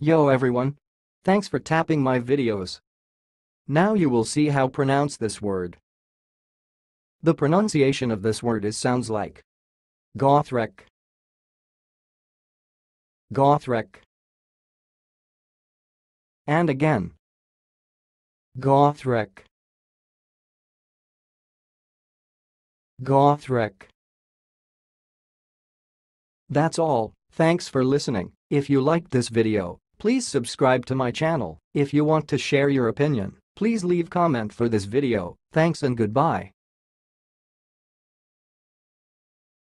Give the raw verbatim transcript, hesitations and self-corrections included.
Yo everyone! Thanks for tapping my videos. Now you will see how pronounce this word. The pronunciation of this word is sounds like Gauthrek, Gauthrek, and again Gauthrek, Gauthrek. That's all. Thanks for listening. If you liked this video, please subscribe to my channel. If you want to share your opinion, please leave comment for this video. Thanks and goodbye.